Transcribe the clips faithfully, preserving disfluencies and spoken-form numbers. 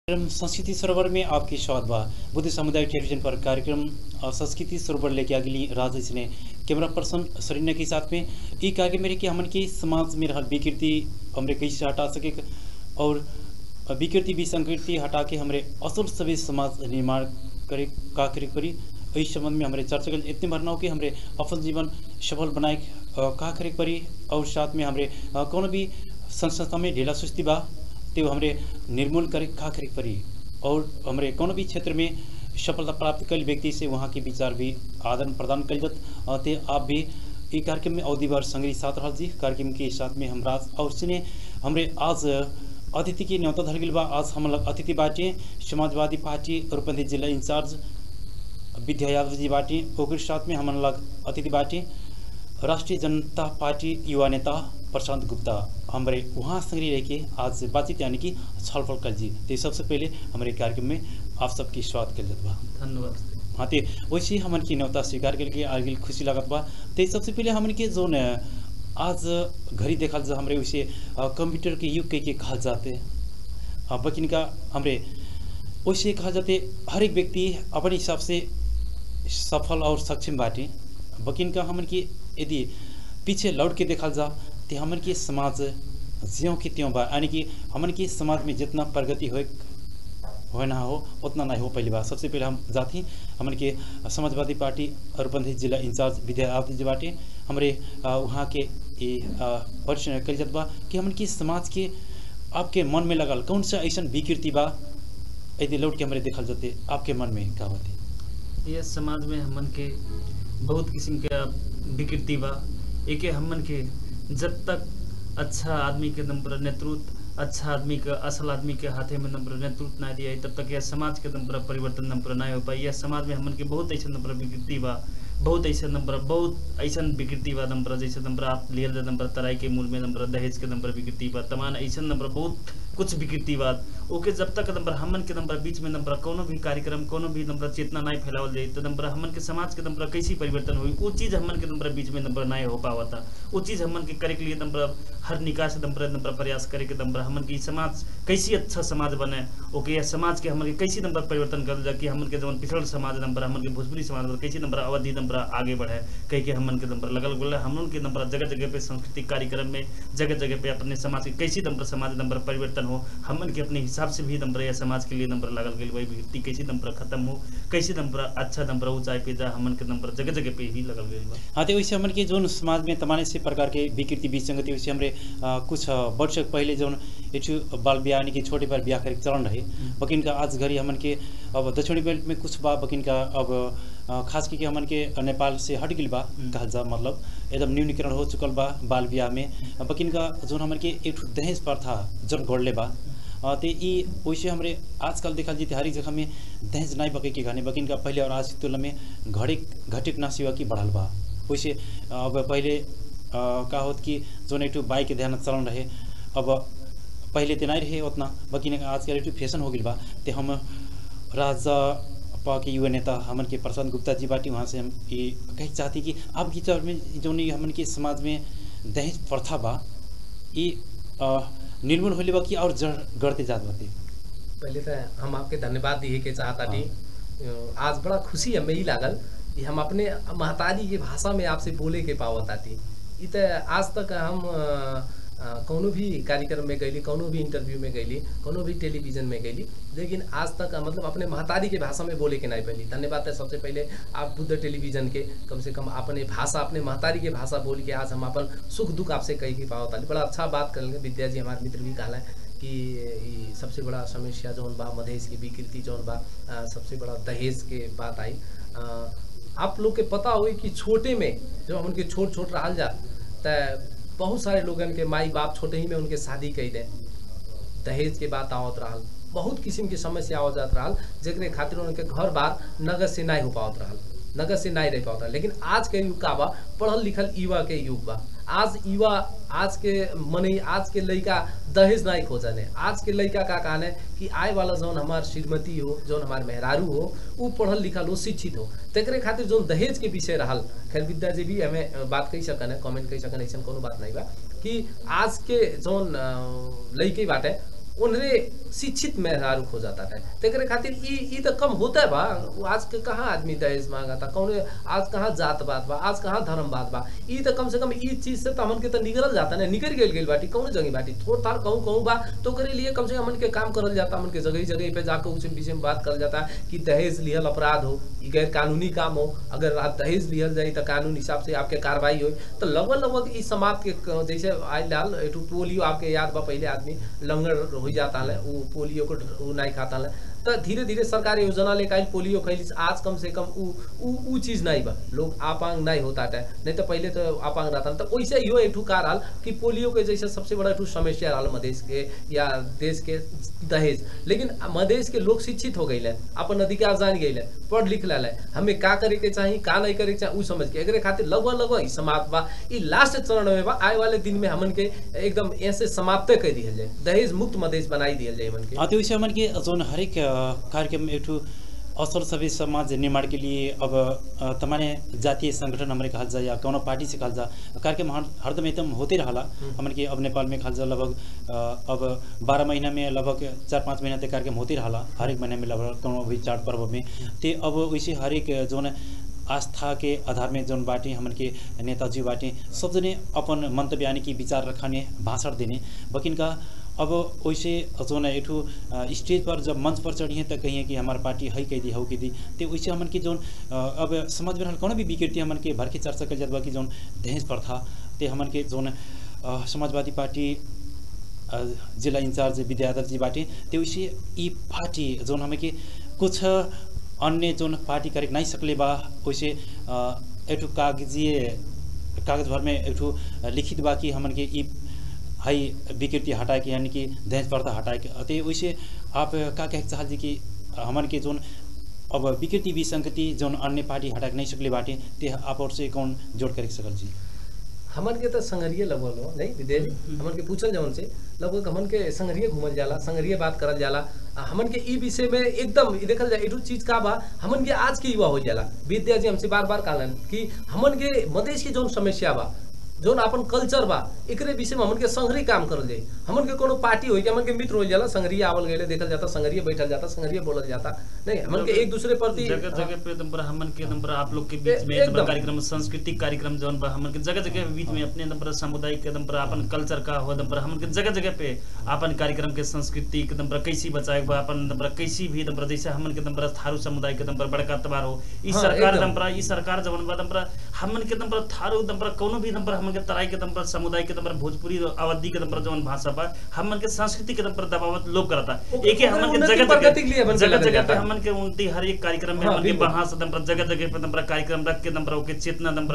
संस्कृति सरोवर में आपकी स्वागत बा। बुद्ध समुदाय टेलीविजन पर कार्यक्रम संस्कृति सरोवर लेके अगली राज ने कैमरा पर्सन सरीना के साथ में ये कार्यक्रम मेरे कि हमन के समाज में रहल विकृति हमरे कैसे हटा सके और विकृति विसंकृति हटा के हमरे असल सभी समाज निर्माण करे का करे करी इस संबंध में हमारे चर्चा कर इतने भरना हो कि हमारे अपन जीवन सफल बनाए का करे करी और साथ में हमारे कौन भी संस्था में ढीला सुस्ती बा तो हमारे निर्मूल करे का करे परी और हमारे कौन भी क्षेत्र में सफलता प्राप्त कल व्यक्ति से वहाँ के विचार भी आदान प्रदान कल जात ते आप भी ये कार्यक्रम में अवधि बार संग्रही साथ रह जी कार्यक्रम के साथ में हम राज और सुने हमारे आज अतिथि की न्योता धर गई बा। आज हम लोग अतिथि बाटे समाजवादी पार्टी रूपंदी जिला इंचार्ज विद्या जी बाटे और साथ में हम लोग अतिथि बाटे राष्ट्रीय जनता पार्टी युवा नेता प्रशांत गुप्ता हमारे वहाँ संग्रही रह के आज बातचीत यानी कि छलफल कर जी। तो सबसे पहले हमारे कार्यक्रम में आप सबकी स्वागत कर लेते बा। धन्यवाद। हाँ तो वैसे हमन की न्योता स्वीकार करके आगे खुशी लागत बा। तो सबसे पहले हमन के जो आज घड़ी देखा जा हमारे वैसे कंप्यूटर के युग के कहल जाते बकिन का हमारे वैसे कहा जाते हर एक व्यक्ति अपने हिसाब से सफल और सक्षम बाटे बकिन का हमन की यदि पीछे लौट के देखा जा तो हमन के समाज ज्यों की त्यों बा यानी कि हमन के समाज में जितना प्रगति हो हो ना हो उतना नहीं हो पहली बार। सबसे पहले हम जाती हमन के समाजवादी पार्टी रूपंदी जिला इंचार्ज विद्या जी बाटे हमारे वहाँ के परिचय कल जात बा कि हमन की समाज के आपके मन में लगल कौन सा ऐसा विकृति बा यदि लौट के हमारे देखल जाते आपके मन में क्या होते। ये समाज में हमन के बहुत किस्म के विकृति बा। एक हमन के जब तक अच्छा आदमी के दम पर नेतृत्व अच्छा आदमी का असल आदमी के हाथे में नंबर नेतृत्व ना दिया तब तक यह समाज के दम पर परिवर्तन नंबर ना हो पाई। यह समाज में हमन के बहुत ऐसा नंबर विकृति बा बहुत ऐसा नंबर बहुत ऐसा विकृति बा नंबर जैसे नंबर आप लियल नंबर तराई के मूल में नंबर दहेज के नंबर विकृति बा तमाम ऐसा नंबर बहुत कुछ विकृति बा। ओके जब तक नंबर हमन के नंबर बीच में नंबर कोनो भी कार्यक्रम कोनो भी नंबर चेतना नहीं फैलावल जाए तो नंबर हमन के समाज के नंबर कैसी परिवर्तन हुई वो चीज़ हमन के नंबर बीच में नंबर नहीं हो पावता। वो चीज़ हमन के करे के लिए नंबर हर निकाय से नंबर नंबर प्रयास करे के नंबर हमन की समाज कैसी अच्छा समाज बने ओके यह समाज के हमन के कैसी नंबर परिवर्तन कर जा कि हमन के जवन पिछड़ समाज नंबर हमन के भोजपुरी समाज कैसी नंबर अवधि नंबर आगे बढ़े कह के हमन के नंबर लगल गल हमन के नंबर जगह जगह पे सांस्कृतिक कार्यक्रम में जगह जगह पे अपने समाज के कैसी नंबर समाज नंबर परिवर्तन हो हमन के अपने हिसाब से भी नंबर या समाज के लिए नंबर लगल गई वही विकृति कैसी नंबर खत्म हो कैसी नंबर अच्छा नंबर ऊंचाई पे जा हमन के नंबर जगह जगह पे ही लगल गई। हाँ तो वैसे हमन के जो समाज में तमाम से प्रकार के विकृति विसंगति वैसे हमारे कुछ वर्ष पहले जो एक बाल ब्याह यानी कि छोटे पर ब्याह करे चलन रहे बकिन का आज घड़ी हमन के अब दक्षिणी बेल्ट में कुछ बा बकिन का अब खास करके हमन के नेपाल से हट गई बा कहल जा मतलब एकदम न्यूनीकरण हो चुकल बा बाल ब्याह में बकिन का जो हमन के एक दहेज प्रथा जन गढ़ले बा तो ये वैसे हमारे आजकल देखा जी हर एक जगह में दहेज नहीं बके के घाने बकिन का पहले और आज की तुलना में घड़े घटिक ना सेवा की बढ़ल बा। वैसे अब पहले का होत कि जो एक बाइक के ध्यान चलन रहे अब पहले तो नहीं रहे उतना बकिन आजकल एक फैशन हो गई बा। तो हम राजा पा के युवा नेता हमन के प्रशांत गुप्ता जी बाटी वहाँ से हम ये कही चाहती कि आप की चर में जो हमन के समाज में दहेज प्रथा बा ये निर्मूल होले बा कि और जड़ गढ़ते जात बाटे। पहले तो हम आपके धन्यवाद दिए के चाहता थी। आज बड़ा खुशी हमें ही लागल कि हम अपने महतारी की भाषा में आपसे बोले के पावत आती। इत आज तक हम कोनो भी कार्यक्रम में गईली कोनो भी इंटरव्यू में गईली कोनो भी टेलीविजन में गईली लेकिन आज तक मतलब अपने महतारी के भाषा में बोले के नहीं पहली। धन्यवाद है सबसे पहले आप बुद्ध टेलीविजन के कम से कम अपने भाषा अपने महतारी के भाषा बोल के आज हम अपन सुख दुख आपसे कही के पावत आली। बड़ा अच्छा बात करेंगे विद्या जी हमारे मित्र भी कहला कि सबसे बड़ा समस्या जौन बा मधेश की विकृति जौन बा सबसे बड़ा दहेज के बात आई। आप लोग के पता हुई कि छोटे में जब हम उनके छोट छोट रहा जा तो बहुत सारे लोगन के माई बाप छोटे ही में उनके शादी कई दे दहेज के बात आवत रहा बहुत किस्म की समस्या हो जात रहा जगरे खातिर उनके घर बार नगद से नहीं हो पावत रहा नगद से नहीं रह पाता। लेकिन आज के युग का बा पढ़ल लिखल युवा के युग बा। आज युवा आज के मने आज के लड़का दहेज नहीं खोजने आज के लड़का का कहना है कि आए वाला जौन हमार श्रीमती हो जौन हमार मेहरारू हो वो पढ़ल लिखल हो शिक्षित हो तेकरे खातिर जौन दहेज के विषय रहल। खैर विद्या जी भी हमें बात कही सकन है कमेंट कही सकन ऐसा कोनो बात नहीं बा कि आज के जौन लड़के बाटे उन्हें शिक्षित मेहरारू हो जाता है। तेरे खातिर ई ई तो कम होता है बा। आज के कहाँ आदमी दहेज मांगा था, कौन आज कहाँ जात बात बा, आज कहाँ धर्म बात बा। ई तो कम से कम ई चीज से तो हमन के तो निकल जाता ना, निकल गेल गेल बाटी कौन जगह बाटी थोड़ थार कहूँ कहूँ बा तो करे लिए कम से कम हमन के काम करल जाता। हमन के जगह जगह पे जाकर उस विषय में बात करल जाता कि दहेज लिहल अपराध हो, ई गैर कानूनी काम हो। अगर आप दहेज लिहल जाए तो कानून हिसाब से आपके कार्रवाई हो। तो लगभग लगभग इस समाज के जैसे आई लाल एटू पोलियो आपके याद बा, पहले आदमी लंगड़ हो जाता है, वो पोलियो को वो नहीं खाता है। तो धीरे धीरे सरकार योजना लेकर आई पोलियो खैली, आज कम से कम उ उ, उ चीज नहीं बा, लोग आपांग नहीं होता है। नहीं तो पहले तो आपांग रहता। तो वैसे यो एक कार हाल कि पोलियो के जैसे सबसे बड़ा एक समस्या हाल मधेश के या देश के दहेज। लेकिन मधेश के लोग शिक्षित हो गए, अपन अधिकार जान गए, पढ़ लिख ला, हमें का करे के चाहिए का नहीं करे के चाहिए उ समझ के एकरे खातिर लगभग लगभग समाप्त बा। ई लास्ट चरण में बा, आए वाले दिन में हमन के एकदम ऐसे समाप्त कर दिया जाए, दहेज मुक्त मधेश बनाई दिया जाए मन के। हाँ, तो हमन के जोन हरेक कार्यक्रम एक असल सभी समाज निर्माण के लिए अब तमाने जातीय संगठन हमारे कहल जा या कोनो पार्टी से कहल जा कार्यक्रम हरदम एकदम होते रहा। हमन के अब नेपाल में कहल जा लगभग अब बारह महीना में लगभग चार पाँच महीना तक कार्यक्रम होते रहा, हर एक महीने में लगभग कोनो भी चार पर्व में। ते अब वैसे हर एक जोन आस्था के आधार में जोन बाटे हमन के नेताजी बाटे सब जने अपन मंतव्य यानी कि विचार रखने भाषण देने बकिन का। अब वैसे जो ना एठू स्टेज पर जब मंच पर चढ़ी है तो कहिए कि हमारा पार्टी है कह दी हो कह दी। तो वैसे हमन के जोन अब समाज में कौन भी विकृति हमन के भर के चर्चा कर जात बा कि जोन दहेज प्रथा। तो हमन के जोन समाजवादी पार्टी जिला इंचार्ज विद्याधर जी बाटे, तो वैसे ई पार्टी जोन हमें के कुछ अन्य जोन पार्टी करे नहीं सकले बा, वैसे एठू कागजी कागज भर में एठू लिखित बा कि हमन के ई हाई विकृति हटाए के यानी कि दहेज प्रथा हटाए के। तो वैसे आप का कह चाहल जी कि हमन के जोन अब विकृति विसंगति जोन अन्य पार्टी हटा के नहीं सकले बाटे ते आप और से कौन जोड़ कर सकल जी? हमन के तो संगरिये लगभग हो नहीं विदेश हमन के पूछल जवन से लगभग हमन के संगरिये घूमल जाला, संगरिये बात करल जाला। हमन के ई विषय में एकदम देखल जाए एटू चीज का बा हमन के आज के युवा हो जाला। विद्या जी हमसे बार बार कहलन कि हमन के मधेश की जोन समस्या बा जोन अपन कल्चर बा एकरे विषय में हमन के संगरी काम करल जाए। हमन के कोनो पार्टी होई के हमन के मित्र हो जाला, संगरिये आवल गए देखल जाता, संगरिये बैठल जाता, संगरिये बोलल जाता। नहीं हमन के एक दूसरे प्रति जगह जगह पे नंबर हमन के नंबर आप लोग के बीच में नंबर कार्यक्रम सांस्कृतिक कार्यक्रम जोन बा हमन के जगह जगह के बीच में अपने नंबर सामुदायिक के नंबर अपन कल्चर का हो नंबर हमन के जगह जगह पे अपन कार्यक्रम के संस्कृति के नंबर कैसी बचाए बा अपन नंबर कैसी भी नंबर जैसे हमन के नंबर थारू समुदाय के नंबर बड़का त्योहार हो ई सरकार नंबर ई सरकार जवन बा नंबर हमन के नंबर थारू नंबर कोनो भी नंबर हमन के तराई के नंबर समुदाय के नंबर भोजपुरी अवधि के नंबर जवन भाषा बा हमन के संस्कृति के नंबर दबावत लोग करता एक हमन के जगह जगह जगह जगह पे हमन के उनती हर एक कार्यक्रम में हमन के भाषा नंबर जगह जगह पे नंबर कार्यक्रम रख के नंबर के चेतना नंबर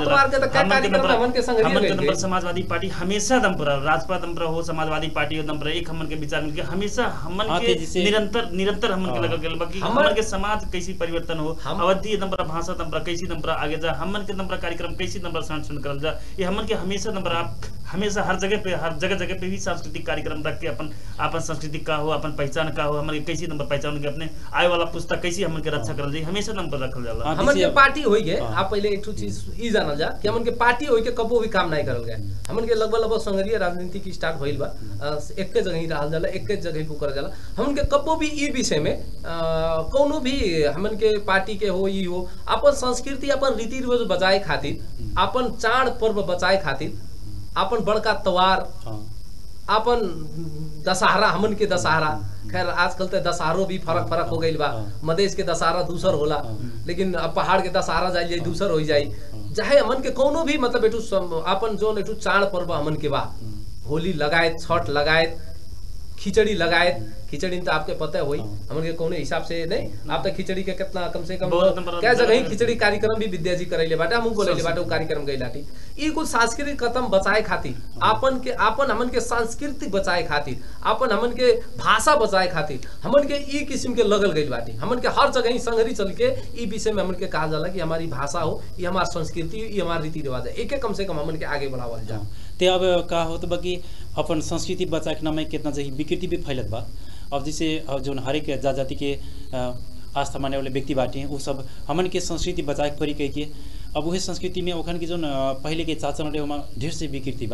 हमन के नंबर समाजवादी पार्टी हमेशा नंबर राजपा नंबर हो समाजवादी पार्टी नंबर एक हमन के विचार में हमेशा हमन के निरंतर निरंतर हमन के लगा गेल बाकी हमन के समाज कैसी परिवर्तन हो अवधि नंबर भाषा नंबर कैसी नंबर आगे जा हमन के नंबर कार्यक्रम कैसी नंबर संरक्षण करल जा ये हमन के हमेशा नंबर आप हमेशा हर जगह पे हर जगह जगह पे भी सांस्कृतिक कार्यक्रम रख के अपन अपन संस्कृति का हो अपन पहचान का हो हमारे कैसी नंबर पहचान के अपने आए वाला पुस्तक कैसी हमन के रक्षा करल जाए हमेशा नंबर रखल जाला। हमन के पार्टी होई के आप पहले एक चीज ई जानल जा कि हमन के पार्टी होई के कबो भी काम नहीं करल गए। हमन के लगभग लगभग संघीय राजनीति की स्टार्ट भइल बा एक के जगह ही रहल जाला एक के जगह ही करल जाला। हमन के कबो भी ई विषय में कोनो भी हमन के पार्टी के हो ई हो अपन संस्कृति अपन रीति रिवाज बचाए खातिर अपन चाड़ पर्व बचाए खातिर अपन बड़का त्योहार अपन दशहरा हमन के दशहरा खैर आजकल तो दशहरो भी फरक फरक हो गई बा। मधेश के दशहरा दूसर होला लेकिन अब पहाड़ के दशहरा जाए जाए दूसर हो जाए चाहे हमन के कोनो भी मतलब एटू अपन जो एटू चाड़ पर्व हमन के बा होली लगायत छठ लगायत खिचड़ी लगायत खिचड़ी तो आपके पता है हमन के कोनो हिसाब से नहीं आप तो खिचड़ी के कितना कम से कम क्या जगह ही खिचड़ी कार्यक्रम भी विद्या जी करैले बाटे हम बोलेले बाटे कार्यक्रम गइलाटी ई कुछ सांस्कृतिक कदम बचाए खातिर आपन के आपन हमन के सांस्कृतिक बचाए खातिर आपन हमन के भाषा बचाए खातिर हमन के ई किस्म के लगल गइल बाटे। हमन के हर जगह ही संगरी चल के ई विषय में हमन के कहा जाला कि हमारी भाषा हो ई हमार संस्कृति ई हमार रीति रिवाज है एक एक कम से कम हमन के आगे बढ़ावल जा। ते अब का होत बा कि अपन संस्कृति बचाए के नाम में कितना जही विकृति भी फैलत बा। अब जैसे जो हर एक जात जाति के आस्था माने वाले व्यक्ति बाटे हैं वो सब हमन के संस्कृति बचाए परी कह के अब वही संस्कृति में ओखन के जो पहले के चाचन रहे ढेर से विकृति बा।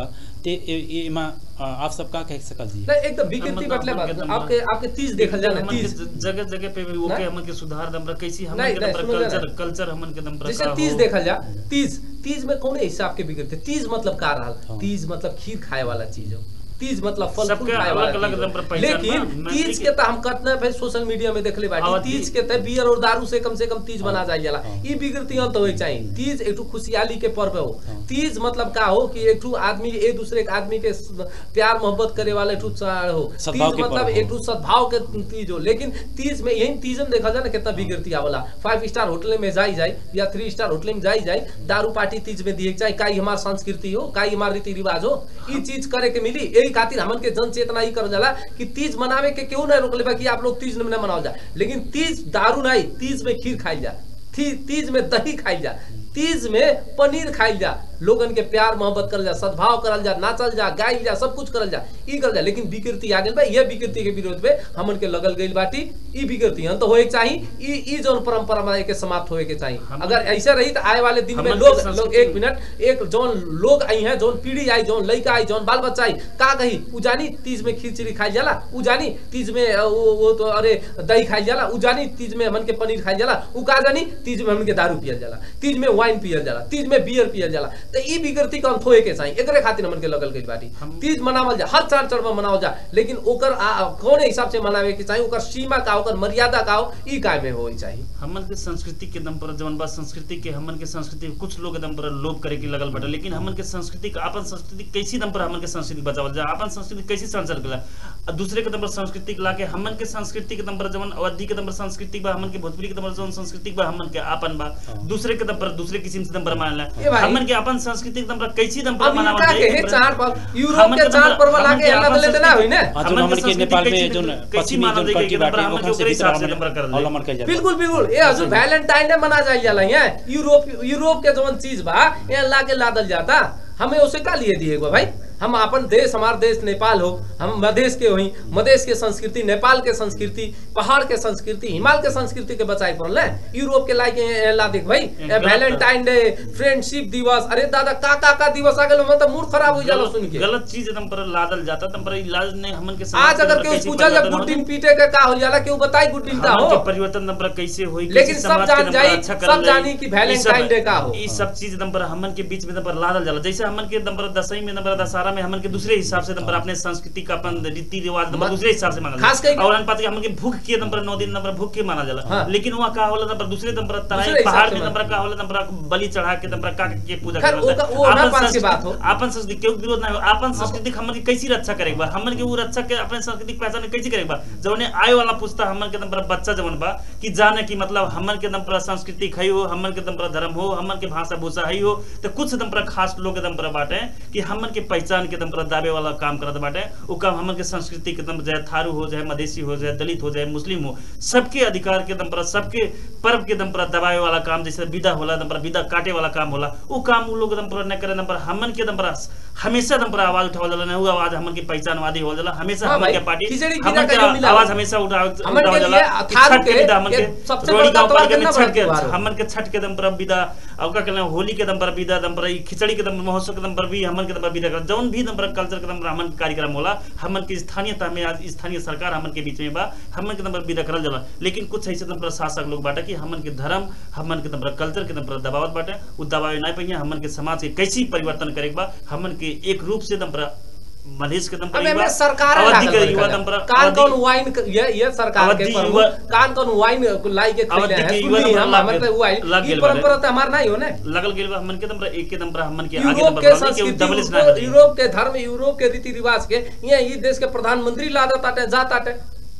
ते इमा आप सब का कह सकल जी नहीं एकदम विकृति बटले बात आपके आपके तीज देखल जाना तीज जगह जगह पे भी ओके हमन के सुधार दमरा कैसी हमन के दमरा कल्चर कल्चर हमन के दमरा जैसे तीज देखल जा तीज तीज में कौन हिसाब के विकृति तीज मतलब का रहल तीज मतलब खीर खाए वाला चीज हो तीज मतलब फल फूल खाए वाला लेकिन तीज के तो हम कतना भाई सोशल मीडिया में देखले बाटी तीज के तो बियर और दारू से कम से कम तीज बना जाए जाला ई विकृति अंत होए चाहिए तीज एकठू खुशहाली के पर्व हो तीज मतलब का हो कि एकठू आदमी एक दूसरे के आदमी के प्यार मोहब्बत करे वाला एकठू हो तीज मतलब एकठू सद्भाव के तीज हो लेकिन तीज में यही तीजन देखा जाए ना कितना विकृति आवला फाइव स्टार होटल में जाई जाए या थ्री स्टार होटल में जाई जाए दारू पार्टी तीज में दिए चाहिए काई हमार संस्कृति हो काई हमार रीति रिवाज हो ई चीज करे के मिली खातिर हमन के जन चेतना ही कर जाला कि तीज मनावे के क्यों नहीं रोक लेबा कि आप लोग तीज न मनाओ जा लेकिन तीज दारू नहीं तीज में खीर खाई जा तीज में दही खाई जा तीज में पनीर खाई जा लोगन के प्यार मोहब्बत करल जा सद्भाव करल जा नाचल जा गाइल जा सब कुछ करल जा ई करल जा लेकिन विकृति आ गेल बा ये विकृति के विरोध में हमन के लगल गइल बाटी ई विकृति अंत होए के चाहिए ई ई जोन परंपरा के समाप्त होए के चाहिए अगर ऐसे रही तो आए वाले दिन में लोग लोग एक मिनट एक जोन लोग आई हैं जोन पीढ़ी आई जोन लड़का आई जोन बाल बच्चा आई का कही उ जानी तीज में खिचड़ी खाई जाला उ जानी तीज में वो तो अरे दही खाई जाला उ जानी तीज में हमन के पनीर खाई जाला उ का जानी तीज में हमन के दारू पियल जाला तीज में वाइन पियल जाला तीज में बियर पियल जाला तो ई विकृति का अंत होए के चाहिए एकरे खातिर हमन के लगल गइल बाटी तीज मनावल जा हर चार चढ़ में मनावल जा लेकिन ओकर कौन हिसाब से मनावे के चाहिए ओकर सीमा का ओकर मर्यादा का हो ई काय में होई चाहिए हमन के संस्कृति के दम पर जवन बा संस्कृति के हमन के संस्कृति कुछ लोग दम पर लोभ करे के लगल बाटे लेकिन हमन के संस्कृति का अपन संस्कृति कैसी दम पर हमन के संस्कृति बचावल जा अपन संस्कृति कैसी संचार कला दूसरे के दम पर संस्कृति ला के हमन के संस्कृति के दम पर जवन अवधि के दम पर संस्कृति बा हमन के भोजपुरी के दम पर जवन संस्कृति बा हमन के आपन बा दूसरे के दम पर दूसरे किस्म से दम पर मानला हमन के अपन संस्कृति के दम पर कैसी दम पर मनावल जाए के चार पर्व यूरोप के चार पर्व ला के अल्लाह दले देना होई ना हमन के नेपाल में जोन पश्चिमी जोन कंट्री बाटे ओखन से हिसाब से अवलंबन कइल जाला बिल्कुल बिल्कुल ए हजुर वैलेंटाइन डे मना जाई जाला यहाँ यूरोप यूरोप के जोन चीज बा यहाँ ला के लादल जाता हमें उसे का लिए दिए भाई हम अपन देश हमार देश नेपाल हो हम मधेश के होई मधेश के संस्कृति नेपाल के संस्कृति पहाड़ के संस्कृति हिमाल के संस्कृति के बचाए पड़ल यूरोप के लाइक ला देख भाई वैलेंटाइन डे फ्रेंडशिप दिवस अरे दादा का का का दिवस आ गेल मतलब मूड खराब हो जाला सुन के गलत चीज एकदम पर लादल जाता तम पर इलाज नहीं हमन के आज अगर केहू पूछल जा गुड दिन पीटे के का हो जाला केहू बताई गुड दिन का हो परिवर्तन दम पर कैसे होई लेकिन सब जान जाई सब जानी कि वैलेंटाइन डे का हो ई सब चीज एकदम पर हमन के बीच में दम पर लादल जाला जैसे हमन के दम पर दसई में दम पर दशहरा में हमन के दूसरे हिसाब से दम पर अपने संस्कृति का अपन रीति रिवाज दम पर दूसरे हिसाब से मानल खास कई और अन पाते हमन के भूख के दम पर नौ दिन दम पर भूख के माना जाला लेकिन वहां का होला दम पर दूसरे दम पर तराई पहाड़ में दम पर का होला दम पर बलि चढ़ा के दम पर का के पूजा करला अपन पास की बात हो अपन संस्कृति के विरोध ना हो अपन संस्कृति हमन के कैसी रक्षा करेबा हमन के वो रक्षा के अपने संस्कृति पहचान कैसे करेबा जौने आए वाला पुस्ता हमन के दम पर बच्चा जवन बा कि जाने की मतलब हमन के दम पर संस्कृति खई हो हमन के दम पर धर्म हो हमन के भाषा भूषा है हो तो कुछ दम पर खास लोग के दम पर बाटे कि हमन के पहचान के दम पर दावे वाला काम करत बाटे वो काम हमन के संस्कृति के दम चाहे थारू हो चाहे मधेसी हो चाहे दलित हो चाहे मुस्लिम हो सबके अधिकार के दम पर सबके पर्व के दम पर दबावे वाला काम जैसे विदा होला दम पर विदा काटे वाला काम होला वो काम वो लोग दम पर न करे दम पर हमन के दम पर हमेशा दम पर आवाज उठावल जाला ना वो आवाज हमन के पहचानवादी हो जाला हमेशा हमन के पार्टी हमन के आवाज हमेशा उठावल जाला छठ के विदा हमन के रोड़ी गांव पालिका में छठ के हमन के छठ के दम पर विदा और का कहना होली के दम पर विदा दम पर खिचड़ी के दम महोत्सव के दम पर भी हमन के दम पर विदा कर जौन भी दम पर कल्चर के दम पर हमन कार्यक्रम होला हमन के स्थानीयता में आज स्थानीय सरकार हमन के बीच में बा हमन के दम पर विदा करल जाला लेकिन कुछ ऐसे दम पर शासक लोग बाटे कि हमन के धर्म हमन के दम पर कल्चर के दम पर दबावत बाटे उ दबावे नहीं पहिया हमन के समाज के कैसी परिवर्तन करे बा हमन के एक रूप से दम पर मधेश के दम पर युवा सरकार अवधि के युवा दम पर कान कौन वाइन ये ये सरकार के कान कौन वाइन लाई के खइले है सुनी हम हमर त वाइन ई परंपरा त हमार नहीं हो ने लगल गेल हमन के दम पर एक के दम पर हमन के आगे दम पर के डबलिस ना यूरोप के धर्म यूरोप के रीति रिवाज के यहाँ ई देश के प्रधानमंत्री लादा ताटे जा ताटे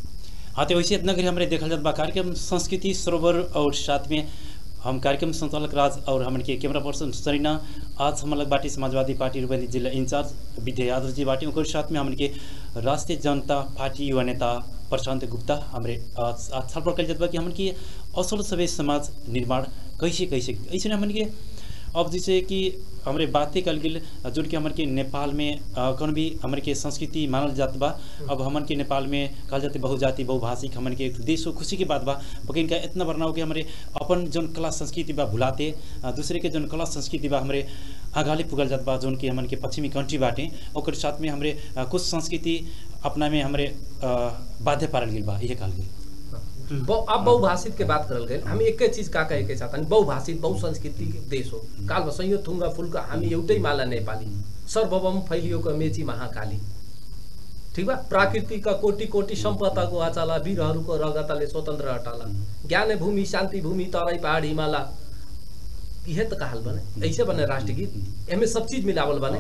हाँ तो वैसे इतना करी हमारे देखल जात बा कार्यक्रम संस्कृति सरोवर और साथ में हम कार्यक्रम संचालक राज और हमन के कैमरा पर्सन सरीना आज हम लग बाटी समाजवादी पार्टी रूपंदी जिला इंचार्ज विद्या यादव जी बाटी और साथ में हमन के राष्ट्रीय जनता पार्टी युवा नेता प्रशांत गुप्ता हमारे आज आज छलफल कल जात बा कि हमन के असल सभ्य समाज निर्माण कैसे कैसे ऐसे हमन के अब जैसे कि हमारे बातें कल गिल जो कि हमारे के नेपाल में कौन भी हमारे के संस्कृति मानल जात बा अब हमन के नेपाल में कहल जाते बहुजाति बहुभाषिक हमन के देश हो खुशी की बात बा लेकिन का इतना बरना हो कि हमारे अपन जन कला संस्कृति बा भुलाते दूसरे के जन कला संस्कृति बा हमारे आगाले पुगल जात बा जोन की हमन के पश्चिमी कंट्री बाटे ओकर साथ में हमरे आ, कुछ संस्कृति अपना में हमरे बाध्य पारल गेल बा ये कहल गेल। अब बहुभाषित के बात करल गए हम एक चीज का कहे के चाहता बहुभाषित बहुसंस्कृति देश हो काल बसैयो थुङ्गा फुलका हामी एउटै माला नेपाली सर्वभौम फैलिएको मेची महाकाली ठीक बा प्राकृतिक कोटि कोटि सम्पदाको अचाला वीरहरूको रगतले स्वतन्त्र अटाला ज्ञान भूमि शान्ति भूमि तराई पहाड हिमाला यह तो कहल बने ऐसे बने राष्ट्रगीत एमे सब चीज मिलावल बने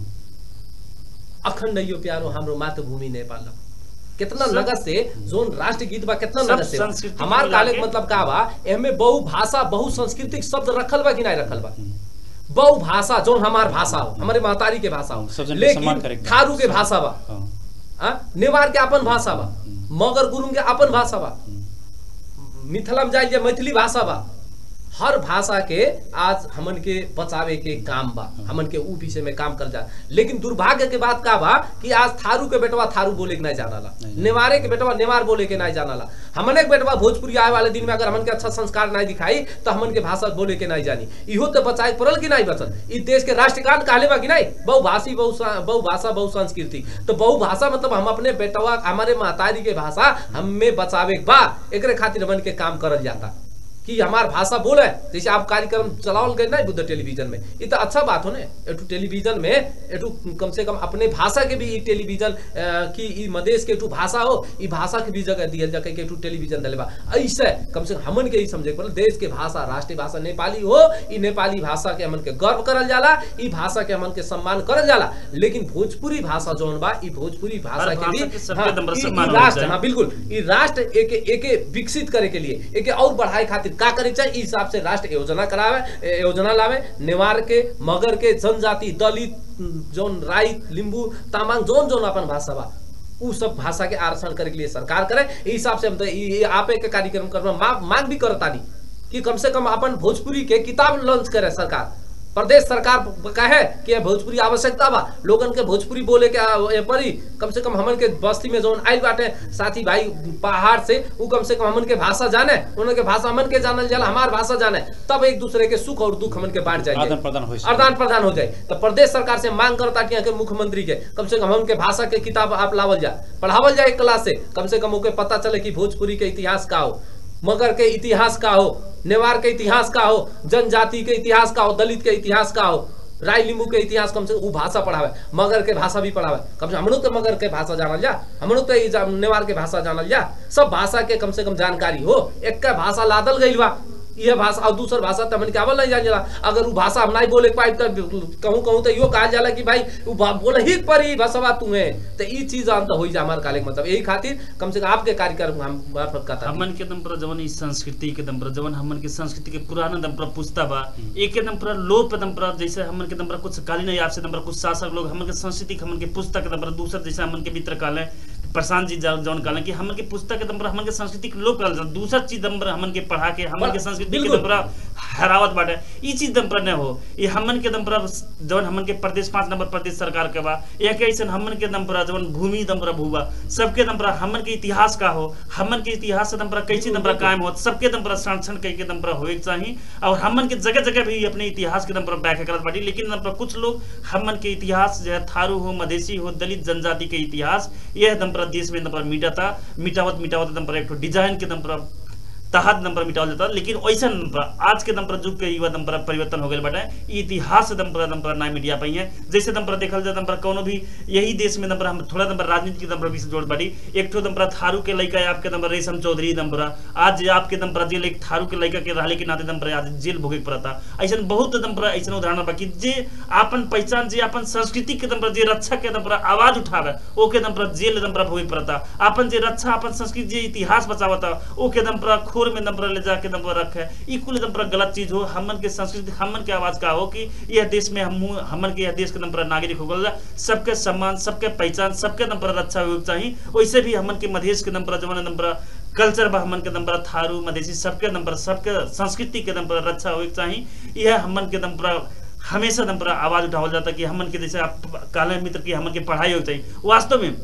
अखंड यो प्यारो हाम्रो मातृभूमि नेपाल कितना लगत से जोन राष्ट्रगीत बा कितना लगत से हमार काले मतलब का बा एमे बहु भाषा बहु सांस्कृतिक शब्द रखल बा कि नहीं रखल बा बहु भाषा जोन हमार भाषा हो हमारे महतारी के भाषा हो लेकिन थारू के भाषा बा हाँ नेवार के अपन भाषा बा मगर गुरुङ के अपन भाषा बा मिथिला में जाइए मैथिली भाषा बा हर भाषा के आज हमन के बचावे के काम बा हमन के ऊ विषय में काम कर जा लेकिन दुर्भाग्य के बात का बा कि आज थारू के बेटवा थारू बोले के नहीं जानाला नेवारे के बेटवा नेवार बोले के नहीं जानाला हमन के बेटवा भोजपुरी आए वाले दिन में अगर हमन के अच्छा संस्कार नहीं दिखाई तो हमन के भाषा बोले के नहीं जानी इहो तो बचाए पड़ल कि नहीं बचल इस देश के राष्ट्रगान कहले बा कि नहीं बहुभाषी बहु बहुभाषा बहु संस्कृति तो बहुभाषा मतलब हम अपने बेटवा हमारे महतारी के भाषा हमें बचावे बा एकरे खातिर हमन के काम करल जाता कि हमार भाषा बोले जैसे आप कार्यक्रम चलावल गए ना बुद्ध टेलीविजन में ये तो अच्छा बात हो ने एटू टेलीविजन में एटू कम से कम अपने भाषा के भी टेलीविजन की ई मदेश के एटू भाषा हो ई भाषा के भी जगह दिया जाके एटू टेलीविजन दलेबा ऐसे कम से कम हमन के ई समझे पड़ल देश के भाषा राष्ट्रीय भाषा नेपाली हो ई नेपाली भाषा के हमन के गर्व करल जाला ई भाषा के हमन के सम्मान करल जाला लेकिन भोजपुरी भाषा जौन बा ई भोजपुरी भाषा के भी राष्ट्र हाँ बिल्कुल ई राष्ट्र एक एक विकसित करे के लिए एक और बढ़ाए खातिर का करे चाहिए इस हिसाब से राष्ट्र योजना करावे योजना लावे नेवार के मगर के जनजाति दलित जोन राई लिंबू तामांग जोन जोन अपन भाषा बा उ सब भाषा के आरक्षण करे के लिए सरकार करे इस हिसाब से हम तो आप एक कार्यक्रम करना मांग भी करता नहीं कि कम से कम अपन भोजपुरी के किताब लॉन्च करे सरकार प्रदेश सरकार कहे कि भोजपुरी आवश्यकता बा लोगन के भोजपुरी बोले के परी कम से कम हमन के बस्ती में जोन आइल बाटे साथी भाई पहाड़ से उ कम से कम हमन के भाषा जाने उनके भाषा हमन के जानल जाला हमार भाषा जाने तब एक दूसरे के सुख और दुख हमन के बांट जाए आदान प्रदान हो आदान प्रदान हो जाए तो प्रदेश सरकार से मांग करता कि मुख्यमंत्री के कम से कम हमन के भाषा के किताब आप लावल जाए पढ़ावल जाए क्लास से कम से कम ओके पता चले कि भोजपुरी के इतिहास का हो मगर के इतिहास का हो नेवार के इतिहास का हो जनजाति के इतिहास का हो दलित के इतिहास का हो राई लिंबू के इतिहास कम से वो भाषा पढ़ावे मगर के भाषा भी पढ़ावे कम से हमनों के मगर के भाषा जानल जा हमनों के नेवार के भाषा जानल जा सब भाषा के कम से कम जानकारी हो एक का भाषा लादल गई बा यह भाषा और दूसर भाषा तो हमन के आवल नहीं जान जाला अगर वो भाषा हम नहीं बोले पाई तो कहूं कहूं तो यो कहा जाला कि भाई वो बोले ही परी भाषा तू है तो ई चीज अंत होई जा हमार काले मतलब यही खातिर कम से कम आपके कार्यक्रम हम मार्फत कहता हमन के दम पर जवन ई संस्कृति के दम पर जवन हमन के संस्कृति के पुराना दम पर पुस्ता बा एक के दम पर लोप दम पर जैसे हमन के दम पर कुछ कालीन याद से दम पर कुछ शासक लोग हमन के संस्कृति हमन के पुस्तक दम पर दूसर जैसे हमन के मित्र काल है प्रशांत जी जौन कहले कि हमन के पुस्तक के दम पर हमन के संस्कृति के लोप करल दूसर चीज दम पर हमन के पढ़ा के हमन के संस्कृति के दम पर हरावत बाटे ई चीज दम पर न हो ये हमन के दम पर जौन हमन के प्रदेश पांच नंबर प्रदेश सरकार के बा एक ऐसन हमन के दम पर जौन भूमि दम पर भूबा सबके दम पर हमन के इतिहास का हो हमन के इतिहास से दम पर कैसे दम पर कायम हो सबके दम पर संरक्षण कई के दम पर होए चाहिए और हमन के जगह जगह भी अपने इतिहास के दम पर व्याख्या करत बाटी लेकिन दम पर कुछ लोग हमन के इतिहास जो है थारू हो मधेसी हो दलित जनजाति के इतिहास यह दम पर देश में दम पर मिटाता मिटावत मिटावत दम पर एक डिजाइन के दम पर तहत दम पर मिटावल जाता लेकिन वैसा आज के दम पर युग के युवा दम पर परिवर्तन हो गए बाटे इतिहास दम पर दम पर ना मीडिया पाई है जैसे दम पर देखल जाए दम पर कोनो भी यही देश में दम पर हम थोड़ा दम पर राजनीति के दम पर विषय जोड़ बाटी एक ठो दम पर थारू के लड़का आपके दम पर रेशम चौधरी दम पर आज आपके दम पर जेल एक थारू के लड़का के रहले के नाते दम पर आज जेल भोगे पड़ता ऐसा बहुत दम पर ऐसा उदाहरण बाकी जे अपन पहचान जे अपन संस्कृति के दम पर जे रक्षा के दम पर आवाज उठावे ओके दम पर जेल दम पर भोगे पड़ता अपन जे रक्षा अपन संस्कृति जे इतिहास बचावता ओके दम पर में दम पर ले जाके दम पर रखे ई कुल दम पर गलत चीज हो हमन के संस्कृति हमन के आवाज का हो कि यह देश में हम हमन के यह देश के दम पर नागरिक हो गल सबके सम्मान सबके पहचान सबके दम पर रक्षा हो चाहिए वैसे भी हमन के मधेश के दम पर जवन दम पर कल्चर बा हमन के दम पर थारू मधेसी सबके दम पर सबके संस्कृति के दम पर रक्षा हो चाहिए यह हमन के दम पर हमेशा दम पर आवाज उठावल जाता कि हमन के जैसे आप काले मित्र की हमन के पढ़ाई हो चाहिए वास्तव में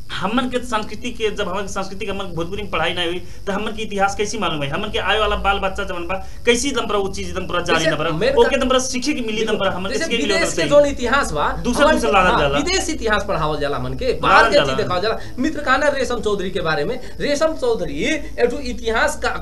हमन के संस्कृति के जब हमन संस्कृति के हमन भोजपुरी में पढ़ाई नहीं हुई तो हमन के इतिहास कैसी मालूम है हमन के आए वाला बाल बच्चा जवन बा कैसी दंपरा वो चीज दंपरा जारी दंपरा ओके दंपरा सीखे की मिली दंपरा हमन के सीखे विदेश के जोन इतिहास बा दूसरा दूसरा लादल जाला विदेश इतिहास पढ़ावल जाला हमन के बाहर के चीज देखावल जाला। मित्र कहना रेशम चौधरी के बारे में, रेशम चौधरी एठू इतिहास का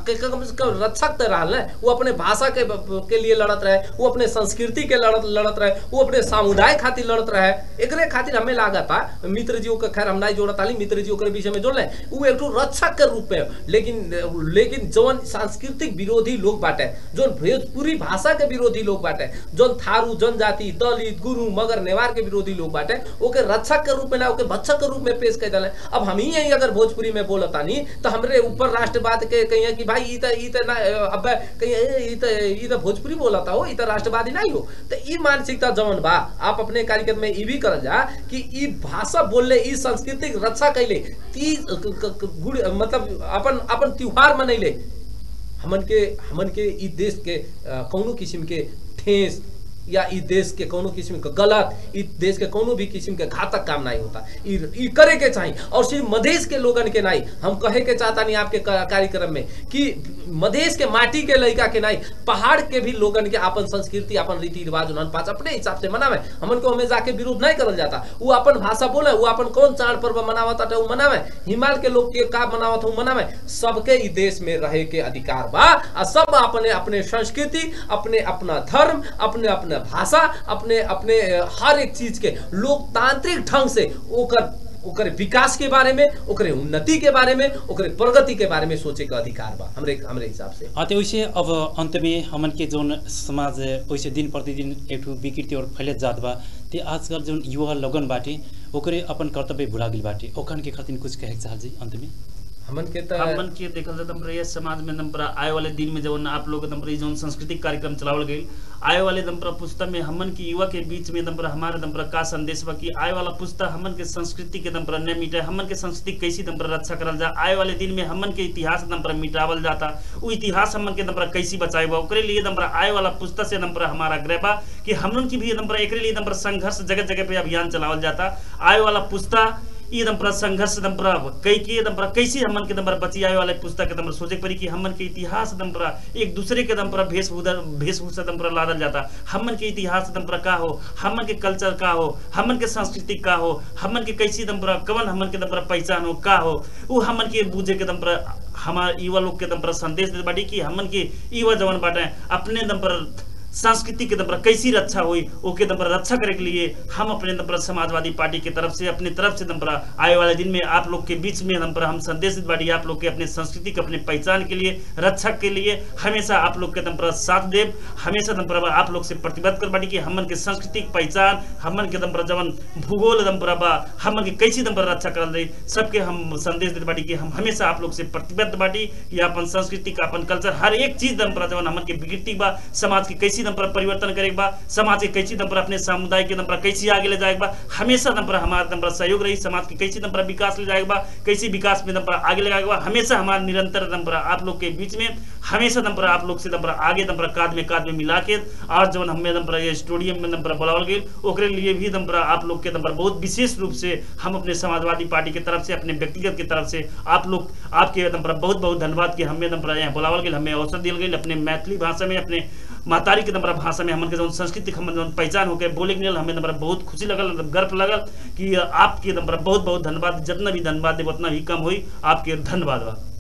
रक्षक त रहल है, वो अपने भाषा के के लिए लड़त रहे, वो अपने संस्कृति के लड़त लड़त रहे, वो अपने समुदाय खातिर लड़त रहे। एकरे खातिर हमें लागता मित्र जी के खैर हम नहीं जोड़त आली मित्र जी ओकरे विषय में जोड़ ले वो एक रक्षक के रूप में, लेकिन लेकिन जौन सांस्कृतिक विरोधी लोग बाटे, जौन भोजपुरी भाषा के विरोधी लोग बाटे, जौन थारू जनजाति दलित गुरु मगर नेवार के विरोधी लोग बाटे, ओके रक्षक के रूप में ना ओके भक्षक के रूप में पेश कर दिले। अब हम ही यही अगर भोजपुरी में बोलतानी तो हमरे ऊपर राष्ट्रवाद के कहिए कि भाई ई त ई त ना अब कहिए ई त ई त भोजपुरी बोलता हो, ई त राष्ट्रवादी नहीं हो। तो ई मानसिकता जौन बा आप अपने कार्यक्रम में ई भी करल जा कि ई भाषा बोलले ई सांस्कृतिक रक्षा कैले ती गुड़ मतलब अपन अपन त्योहार मनैले हमन के हमन के ई देश के कौनो किस्म के ठेस या ई देश के कोनो किस्म के गलत ई देश के कोनो भी किस्म के घातक काम नहीं होता, ई ई करे के चाहिए। और सिर्फ मधेश के लोगन के नहीं, हम कहे के चाहता नहीं आपके कार्यक्रम में कि मधेश के माटी के लड़का के नहीं, पहाड़ के भी लोगन के अपन संस्कृति अपन रीति रिवाज उन्हन पास अपने हिसाब से मनावे। हमन को हमें जाके विरोध नहीं करल जाता, वो अपन भाषा बोले, वो अपन कौन चाड़ पर्व मनावता वो मनावे, हिमालय के लोग के का मनावत वो मनावे। सबके ई देश में रहे के अधिकार बा और सब अपने अपने संस्कृति अपने अपना धर्म अपने अपने भाषा अपने अपने हर एक चीज के लोकतांत्रिक ढंग से ओकर ओकर विकास के बारे में ओकरे उन्नति के बारे में ओकरे प्रगति के बारे में सोचे का अधिकार बा हमरे हमरे हिसाब से। आते वैसे अब अंत में हमन के जोन समाज वैसे दिन प्रतिदिन एक विकृति और फैलत जात बा ते आजकल जोन युवा लगन बाटे ओकरे अपन कर्तव्य भुला गेल बाटे, ओखन के खातिर कुछ कहे चाहल जी अंत में? हमन के त हमन के देखल जात हमरे ये समाज में नंबरा आए वाले दिन में जवन आप लोग नंबर जोन सांस्कृतिक कार्यक्रम चलावल गई आए वाले नंबरा पुस्ता में हमन की युवा के बीच में नंबरा हमारे नंबरा का संदेश बा कि आए वाला पुस्ता हमन के संस्कृति के नंबरा न मिटे, हमन के संस्कृति कैसी नंबरा रक्षा करल जा। आए वाले दिन में हमन के इतिहास नंबरा मिटावल जाता, वो इतिहास हमन के नंबरा कैसी बचाएबा ओकरे लिए नंबरा आए वाला पुस्ता से नंबरा हमारा आग्रह बा कि हमन की भी नंबरा एकरे लिए नंबरा संघर्ष जगह जगह पे अभियान चलावल जाता। आए वाला पुस्ता ये नंबर संघर्ष नंबर कई के नंबर कैसे हमन के नंबर बची आए वाले पुस्तक के नंबर सोचे पड़ी कि हमन के इतिहास नंबर एक दूसरे के नंबर वेशभूषा वेशभूषा नंबर लादल जाता। हमन के इतिहास नंबर का हो, हमन के कल्चर का हो, हमन के संस्कृति का हो, हमन के कैसी नंबर कवन हमन के नंबर पहचान हो का हो, वो हमन के बूझे के नंबर हमारे युवा लोग के नंबर संदेश दे बाटी कि हमन के युवा जवान बाटे अपने नंबर संस्कृति के नंबर कैसी रक्षा हुई ओके नंबर रक्षा करे के लिए हम अपने नंबर समाजवादी पार्टी की तरफ से अपने तरफ से नंबर आए वाले दिन में आप लोग के बीच में नंबर हम संदेश बाटी आप लोग के अपने संस्कृति के अपने पहचान के लिए रक्षा के लिए हमेशा आप लोग के नंबर साथ देव, हमेशा नंबर आप लोग से प्रतिबद्ध कर बाटी कि हमन के सांस्कृतिक पहचान हमन के नंबर जवन भूगोल नंबर बा हमन के कैसी नंबर रक्षा करल रही सबके हम संदेश दे बाटी कि हम हमेशा आप लोग से प्रतिबद्ध बाटी कि अपन संस्कृति का अपन कल्चर हर एक चीज नंबर जवन हमन के विकृति बा समाज की कैसी नंबर परिवर्तन करेगा बा, समाज के कैसी नंबर अपने समुदाय के नंबर कैसी आगे ले जाएगा बा, हमेशा नंबर हमारा नंबर सहयोग रही, समाज की कैसी नंबर विकास ले जाएगा बा, कैसी विकास में नंबर आगे लगाएगा बा, हमेशा हमारा निरंतर नंबर आप लोग के बीच में हमेशा नंबर आप लोग से नंबर आगे नंबर काद में काद में मिला के आज जब हमें नंबर ये स्टेडियम में नंबर बुलावल गई ओकरे लिए भी नंबर आप लोग के नंबर बहुत विशेष रूप से हम अपने समाजवादी पार्टी की तरफ से अपने व्यक्तिगत की तरफ से आप लोग आपके नंबर बहुत बहुत धन्यवाद कि हमें नंबर यहाँ बुलावल गई, हमें अवसर दिया गई अपने मैथिली भाषा में अपने महतारी के नंबर भाषा में हमन के जो संस्कृति हमन जो पहचान होके बोले के हमें नंबर बहुत खुशी लगल गर्व लगल कि आपके नंबर बहुत बहुत धन्यवाद, जितना भी धन्यवाद देव उतना भी कम हुई, आपके धन्यवाद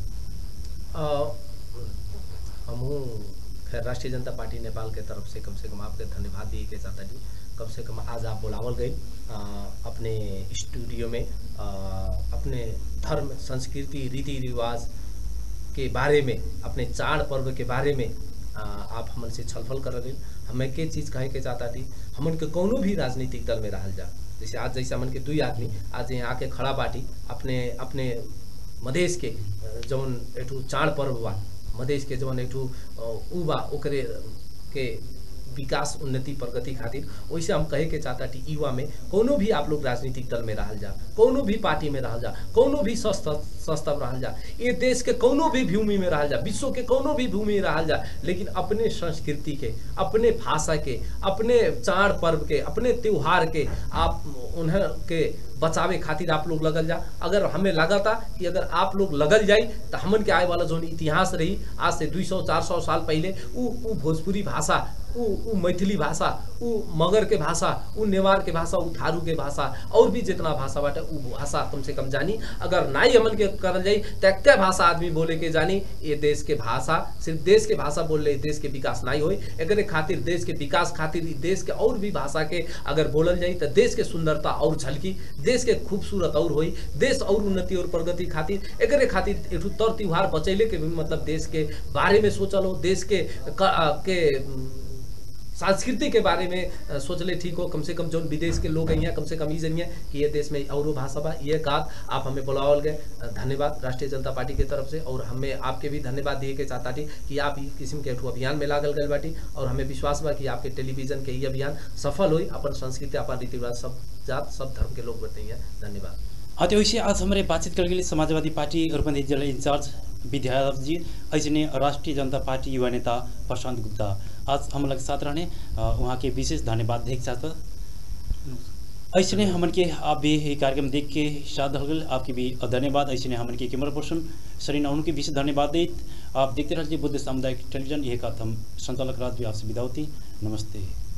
बा। हम खैर राष्ट्रीय जनता पार्टी नेपाल के तरफ से कम से कम आपके धन्यवाद दिए के चाहता जी, कम से कम आज आप बुलावल गए अपने स्टूडियो में आ, अपने धर्म संस्कृति रीति रिवाज के बारे में अपने चाड़ पर्व के बारे में आ, आप हमन से छलफल कर रहे। हमें के चीज़ कहे के चाहता थी हमन के कोनो भी राजनीतिक दल में रहल जा, जैसे आज जैसे हमन के दुई आदमी आज यहाँ आके खड़ा बाटी अपने अपने मधेश के जौन एठू चाड़ पर्व बा मधेश के जौन एठू उ बा ओकरे के विकास उन्नति प्रगति खातिर वैसे हम कहे के चाहता थी युवा में कोनो भी आप लोग राजनीतिक दल में रहल जा, कोनो भी पार्टी में रहल जा, कोनो भी संस्था संस्था में रहल जा, ये देश के कोनो भी भूमि में रहल जा, विश्व के कोनो भी भूमि में रहल जा, लेकिन अपने संस्कृति के अपने भाषा के अपने चाड़ पर्व के अपने त्योहार के आप उन्हें के बचावे खातिर आप लोग लगल जा। अगर हमें लगा था कि अगर आप लोग लगल जाई तो हमन के आए वाला जो इतिहास रही आज से दो सौ चार सौ साल पहले उ उ भोजपुरी भाषा, उ उ मैथिली भाषा, उ मगर के भाषा, उ नेवार के भाषा, उ थारू के भाषा और भी जितना भाषा बाटे उ भाषा कम से कम जानी। अगर नाई हमन के करल जाई तो क्या भाषा आदमी बोले के जानी। ये देश के भाषा सिर्फ देश के भाषा बोल ले देश के विकास नहीं होई। एकरे खातिर देश के विकास खातिर देश के और भी भाषा के अगर बोलल जाई तो देश के सुंदरता और झलकी, देश के खूबसूरत और होई, देश और उन्नति और प्रगति खातिर एकरे खातिर एक तर त्योहार बचैले के भी मतलब देश के बारे में सोचल हो, देश के के संस्कृति के बारे में सोचले ठीक हो। कम से कम जो विदेश के लोग हैं कम से कम ये जानिए कि ये देश में और भाषा बा। ये बात आप हमें बुलावल गए, धन्यवाद राष्ट्रीय जनता पार्टी की तरफ से। और हमें आपके भी धन्यवाद दिए के चाहता थी कि आप इस किस्म के अभियान में लागल गए बाटी। और हमें विश्वास बा कि आपके टेलीविजन के ये अभियान सफल हुई, अपन संस्कृति अपन रीति रिवाज सब जात सब धर्म के लोग बताइए। धन्यवाद। अति वैसे आज हमारे बातचीत करने के लिए समाजवादी पार्टी रूपंदेही जिला इंचार्ज विद्या जी, ऐसे राष्ट्रीय जनता पार्टी युवा नेता प्रशांत गुप्ता आज हम लोग साथ रहने वहाँ के विशेष धन्यवाद देख चाहता। ऐसे हमन के आप भी ये कार्यक्रम देख के साथ हल आपके भी धन्यवाद। ऐसे हमन के कैमरा पर्सन सरीना उनके विशेष धन्यवाद दे। आप देखते रहिए बुद्ध सामुदायिक टेलीविजन। यह का हम संचालक राज भी आपसे विदा होती। नमस्ते।